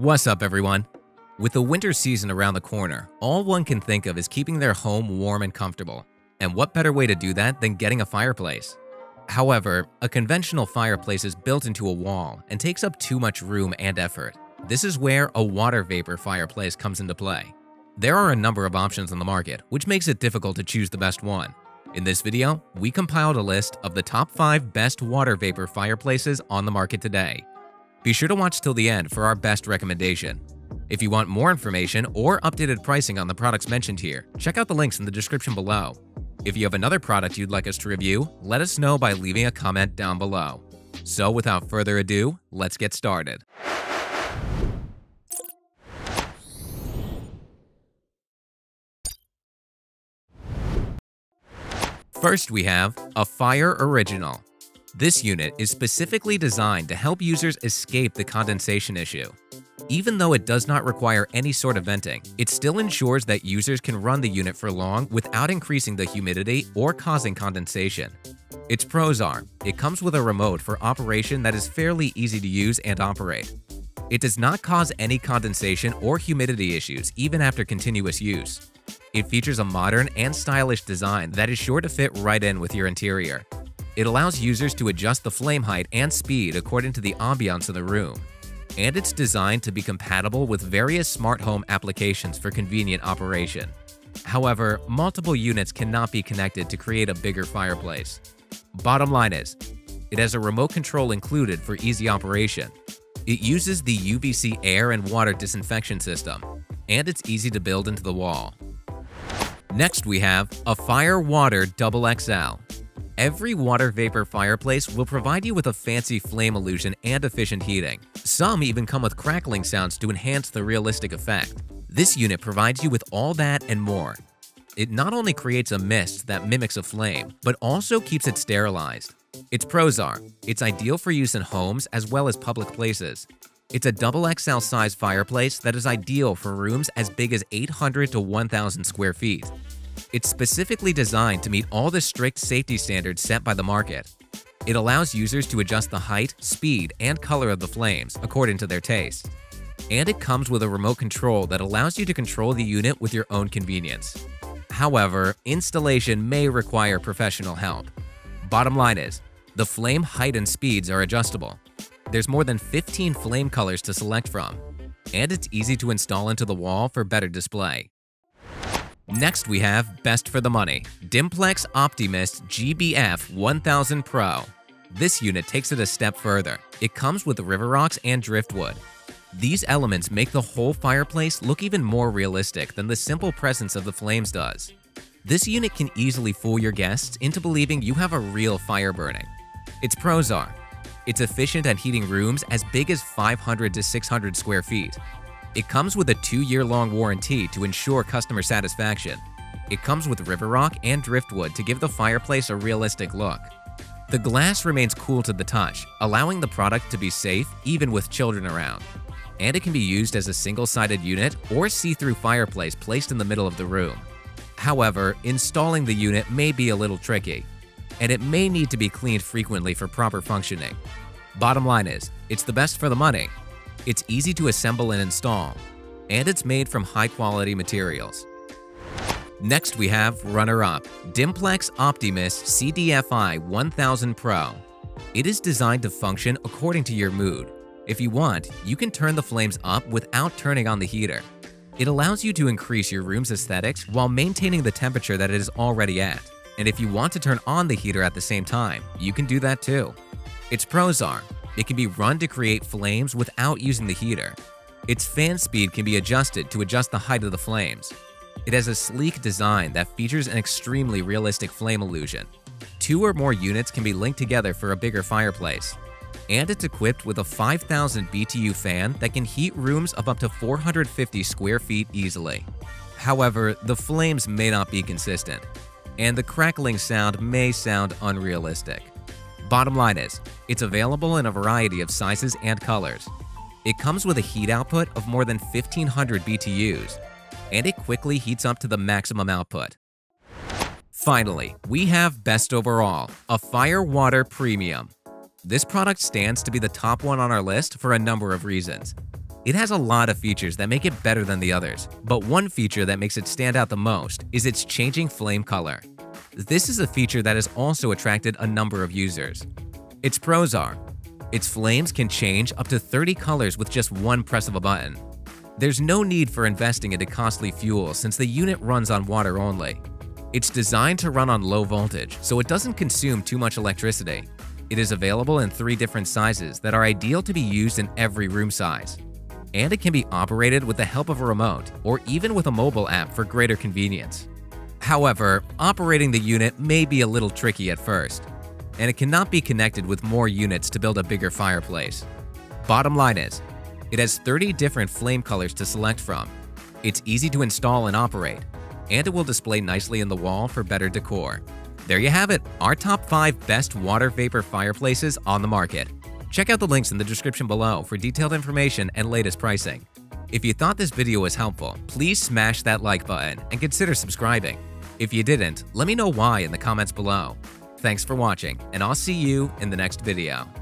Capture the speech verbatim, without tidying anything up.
What's up, everyone? With the winter season around the corner, all one can think of is keeping their home warm and comfortable. And what better way to do that than getting a fireplace? However, a conventional fireplace is built into a wall and takes up too much room and effort. This is where a water vapor fireplace comes into play. There are a number of options on the market, which makes it difficult to choose the best one. In this video, we compiled a list of the top five best water vapor fireplaces on the market today. Be sure to watch till the end for our best recommendation. If you want more information or updated pricing on the products mentioned here, check out the links in the description below. If you have another product you'd like us to review, let us know by leaving a comment down below. So without further ado, let's get started. First, we have a Fire Original. This unit is specifically designed to help users escape the condensation issue. Even though it does not require any sort of venting, it still ensures that users can run the unit for long without increasing the humidity or causing condensation. Its pros are, it comes with a remote for operation that is fairly easy to use and operate. It does not cause any condensation or humidity issues even after continuous use. It features a modern and stylish design that is sure to fit right in with your interior. It allows users to adjust the flame height and speed according to the ambiance of the room. And it's designed to be compatible with various smart home applications for convenient operation. However, multiple units cannot be connected to create a bigger fireplace. Bottom line is, it has a remote control included for easy operation. It uses the U V C air and water disinfection system, and it's easy to build into the wall. Next, we have a Fire Water Double X L. Every water vapor fireplace will provide you with a fancy flame illusion and efficient heating. Some even come with crackling sounds to enhance the realistic effect. This unit provides you with all that and more. It not only creates a mist that mimics a flame, but also keeps it sterilized. Its pros are, it's ideal for use in homes as well as public places. It's a double X L size fireplace that is ideal for rooms as big as eight hundred to one thousand square feet. It's specifically designed to meet all the strict safety standards set by the market. It allows users to adjust the height, speed, and color of the flames according to their taste. And it comes with a remote control that allows you to control the unit with your own convenience. However, installation may require professional help. Bottom line is, the flame height and speeds are adjustable. There's more than fifteen flame colors to select from, and it's easy to install into the wall for better display. Next, we have Best for the Money, Dimplex Optimist G B F one thousand Pro. This unit takes it a step further. It comes with river rocks and driftwood. These elements make the whole fireplace look even more realistic than the simple presence of the flames does. This unit can easily fool your guests into believing you have a real fire burning. Its pros are, it's efficient at heating rooms as big as five hundred to six hundred square feet. It comes with a two-year-long warranty to ensure customer satisfaction. It comes with river rock and driftwood to give the fireplace a realistic look. The glass remains cool to the touch, allowing the product to be safe even with children around. And it can be used as a single-sided unit or see-through fireplace placed in the middle of the room. However, installing the unit may be a little tricky, and it may need to be cleaned frequently for proper functioning. Bottom line is, it's the best for the money. It's easy to assemble and install, and it's made from high-quality materials. Next, we have runner-up, Dimplex Optimist C D F I one thousand Pro. It is designed to function according to your mood. If you want, you can turn the flames up without turning on the heater. It allows you to increase your room's aesthetics while maintaining the temperature that it is already at. And if you want to turn on the heater at the same time, you can do that too. Its pros are, it can be run to create flames without using the heater. Its fan speed can be adjusted to adjust the height of the flames. It has a sleek design that features an extremely realistic flame illusion. Two or more units can be linked together for a bigger fireplace. And it's equipped with a five thousand B T U fan that can heat rooms of up to four hundred fifty square feet easily. However, the flames may not be consistent, and the crackling sound may sound unrealistic. Bottom line is, it's available in a variety of sizes and colors. It comes with a heat output of more than fifteen hundred B T Us, and it quickly heats up to the maximum output. Finally, we have Best Overall, a Fire Water Premium. This product stands to be the top one on our list for a number of reasons. It has a lot of features that make it better than the others, but one feature that makes it stand out the most is its changing flame color. This is a feature that has also attracted a number of users. Its pros are: its flames can change up to thirty colors with just one press of a button. There's no need for investing into costly fuel since the unit runs on water only. It's designed to run on low voltage, so it doesn't consume too much electricity. It is available in three different sizes that are ideal to be used in every room size. And it can be operated with the help of a remote or even with a mobile app for greater convenience. However, operating the unit may be a little tricky at first, and it cannot be connected with more units to build a bigger fireplace. Bottom line is, it has thirty different flame colors to select from. It's easy to install and operate, and it will display nicely in the wall for better decor. There you have it, our top five best water vapor fireplaces on the market. Check out the links in the description below for detailed information and latest pricing. If you thought this video was helpful, please smash that like button and consider subscribing. If you didn't, let me know why in the comments below. Thanks for watching, and I'll see you in the next video.